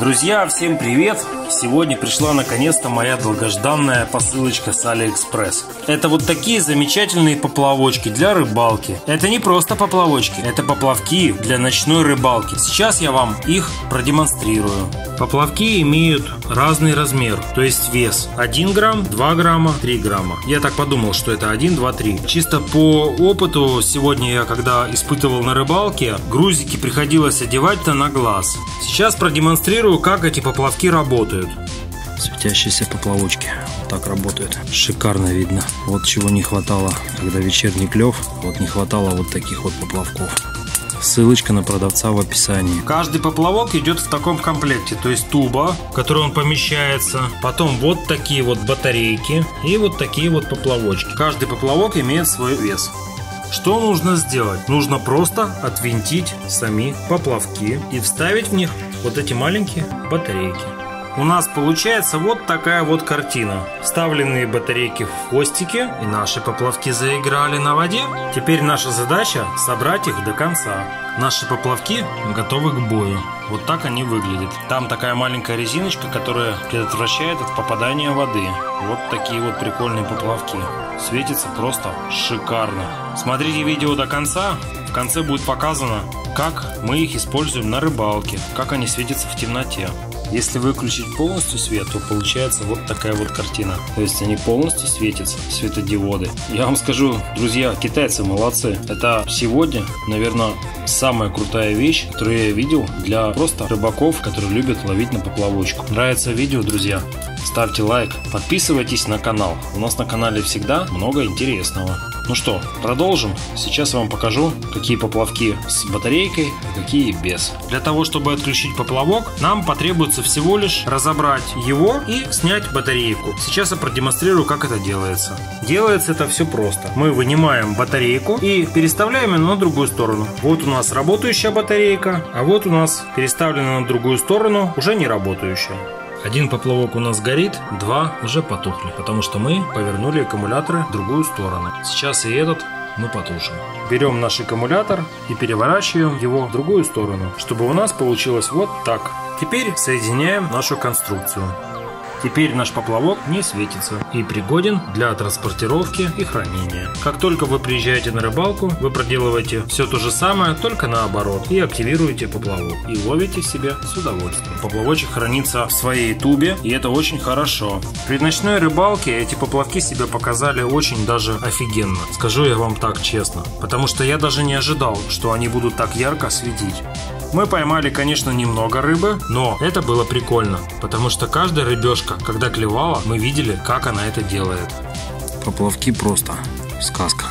Друзья, всем привет! Сегодня пришла наконец-то моя долгожданная посылочка с Алиэкспресс. Это вот такие замечательные поплавочки для рыбалки. Это не просто поплавочки, это поплавки для ночной рыбалки. Сейчас я вам их продемонстрирую. Поплавки имеют разный размер, то есть вес 1 грамм, 2 грамма, 3 грамма. Я так подумал, что это 1, 2, 3. Чисто по опыту, сегодня я когда испытывал на рыбалке, грузики приходилось одевать-то на глаз. Сейчас продемонстрирую, как эти поплавки работают. Светящиеся поплавочки вот так работают. Шикарно видно. Вот чего не хватало, когда вечерний клев. Вот не хватало вот таких вот поплавков. Ссылочка на продавца в описании. Каждый поплавок идет в таком комплекте, то есть туба, в которой он помещается. Потом вот такие вот батарейки и вот такие вот поплавочки. Каждый поплавок имеет свой вес. Что нужно сделать? Нужно просто отвинтить сами поплавки и вставить в них вот эти маленькие батарейки. У нас получается вот такая вот картина. Вставленные батарейки в хвостики, и наши поплавки заиграли на воде. Теперь наша задача собрать их до конца. Наши поплавки готовы к бою. Вот так они выглядят. Там такая маленькая резиночка, которая предотвращает от попадания воды. Вот такие вот прикольные поплавки. Светится просто шикарно. Смотрите видео до конца. В конце будет показано, как мы их используем на рыбалке, как они светятся в темноте. Если выключить полностью свет, то получается вот такая вот картина. То есть они полностью светятся, светодиоды. Я вам скажу, друзья, китайцы молодцы. Это сегодня, наверное, самая крутая вещь, которую я видел для просто рыбаков, которые любят ловить на поплавочку. Нравится видео, друзья? Ставьте лайк, подписывайтесь на канал. У нас на канале всегда много интересного. Ну что, продолжим. Сейчас я вам покажу, какие поплавки с батарейкой, а какие без. Для того, чтобы отключить поплавок, нам потребуется всего лишь разобрать его и снять батарейку. Сейчас я продемонстрирую, как это делается. Делается это все просто. Мы вынимаем батарейку и переставляем ее на другую сторону. Вот у нас работающая батарейка, а вот у нас переставлена на другую сторону уже не работающая. Один поплавок у нас горит, два уже потухли, потому что мы повернули аккумуляторы в другую сторону. Сейчас и этот мы потушим. Берем наш аккумулятор и переворачиваем его в другую сторону, чтобы у нас получилось вот так. Теперь соединяем нашу конструкцию. Теперь наш поплавок не светится и пригоден для транспортировки и хранения. Как только вы приезжаете на рыбалку, вы проделываете все то же самое, только наоборот, и активируете поплавок и ловите себе с удовольствием. Поплавочек хранится в своей тубе, и это очень хорошо. При ночной рыбалке эти поплавки себя показали очень даже офигенно. Скажу я вам так честно, потому что я даже не ожидал, что они будут так ярко светить. Мы поймали, конечно, немного рыбы, но это было прикольно, потому что каждая рыбешка, когда клевала, мы видели, как она это делает. Поплавки просто сказка.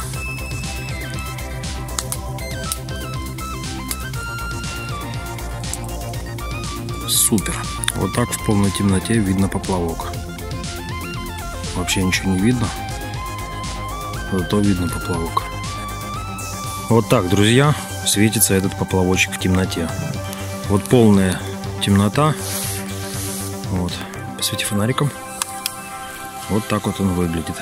Супер. Вот так в полной темноте видно поплавок. Вообще ничего не видно, зато видно поплавок. Вот так, друзья, светится этот поплавочек в темноте. Вот полная темнота. Вот. Посвети фонариком. Вот так вот он выглядит.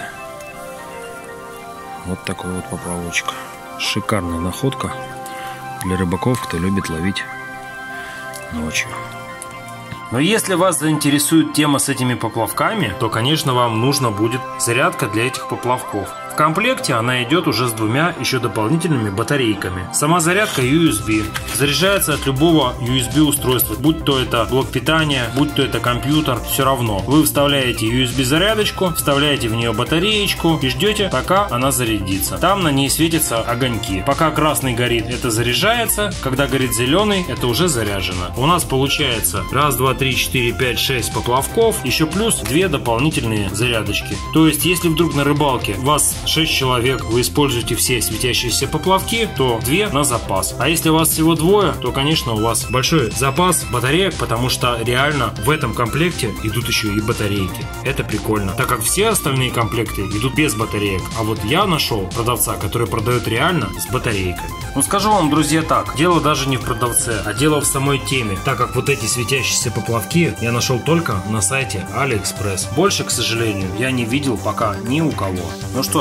Вот такой вот поплавочек. Шикарная находка для рыбаков, кто любит ловить ночью. Но если вас заинтересует тема с этими поплавками, то, конечно, вам нужно будет зарядка для этих поплавков. В комплекте она идет уже с двумя еще дополнительными батарейками. Сама зарядка USB. Заряжается от любого USB устройства. Будь то это блок питания, будь то это компьютер, все равно. Вы вставляете USB зарядочку, вставляете в нее батареечку и ждете, пока она зарядится. Там на ней светятся огоньки. Пока красный горит, это заряжается. Когда горит зеленый, это уже заряжено. У нас получается 1, 2, 3, 4, 5, 6 поплавков. Еще плюс 2 дополнительные зарядочки. То есть, если вдруг на рыбалке вас 6 человек, вы используете все светящиеся поплавки, то 2 на запас. А если у вас всего 2, то, конечно, у вас большой запас батареек, потому что реально в этом комплекте идут еще и батарейки. Это прикольно, так как все остальные комплекты идут без батареек. А вот я нашел продавца, который продает реально с батарейкой. Ну, скажу вам, друзья, так, дело даже не в продавце, а дело в самой теме, так как вот эти светящиеся поплавки я нашел только на сайте Алиэкспресс. Больше, к сожалению, я не видел пока ни у кого. Ну что ж,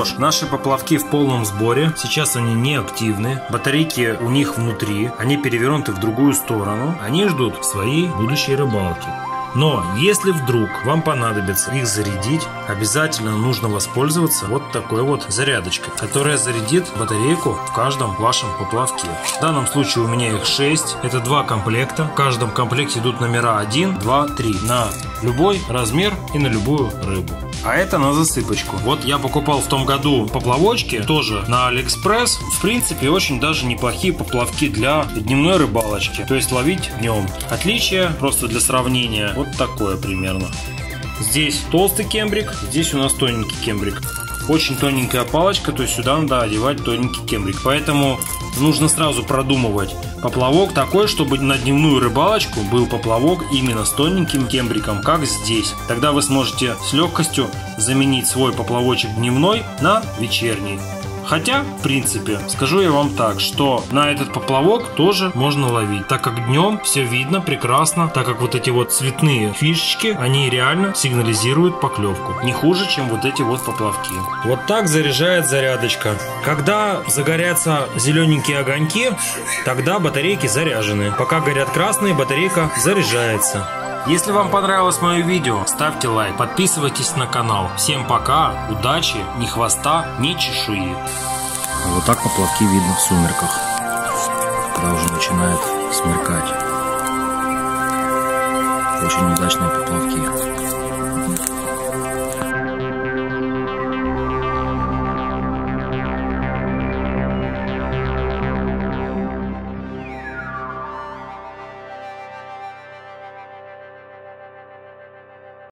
что ж, наши поплавки в полном сборе. Сейчас они не активны. Батарейки у них внутри. Они перевернуты в другую сторону. Они ждут своей будущей рыбалки. Но если вдруг вам понадобится их зарядить, обязательно нужно воспользоваться вот такой вот зарядочкой, которая зарядит батарейку в каждом вашем поплавке. В данном случае у меня их 6. Это 2 комплекта. В каждом комплекте идут номера 1, 2, 3 на любой размер и на любую рыбу. А это на засыпочку. Вот я покупал в том году поплавочки, тоже на Алиэкспресс. В принципе, очень даже неплохие поплавки для дневной рыбалочки. То есть ловить днем. Отличие, просто для сравнения, вот такое примерно. Здесь толстый кембрик, здесь у нас тоненький кембрик. Очень тоненькая палочка, то есть сюда надо одевать тоненький кембрик. Поэтому нужно сразу продумывать поплавок такой, чтобы на дневную рыбалочку был поплавок именно с тоненьким кембриком, как здесь. Тогда вы сможете с легкостью заменить свой поплавочек дневной на вечерний. Хотя, в принципе, скажу я вам так, что на этот поплавок тоже можно ловить, так как днем все видно прекрасно, так как вот эти вот цветные фишечки, они реально сигнализируют поклевку. Не хуже, чем вот эти вот поплавки. Вот так заряжает зарядочка. Когда загорятся зелененькие огоньки, тогда батарейки заряжены. Пока горят красные, батарейка заряжается. Если вам понравилось мое видео, ставьте лайк, подписывайтесь на канал. Всем пока, удачи, ни хвоста, ни чешуи. Вот так поплавки видно в сумерках, когда уже начинает смеркать. Очень удачные поплавки.